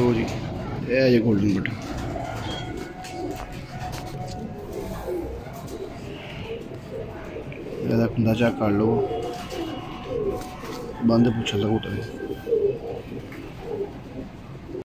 लो जी, यह है जी गोल्डन बटन। खुंदा चेक कर लो, बंद पूछा था कबूतर।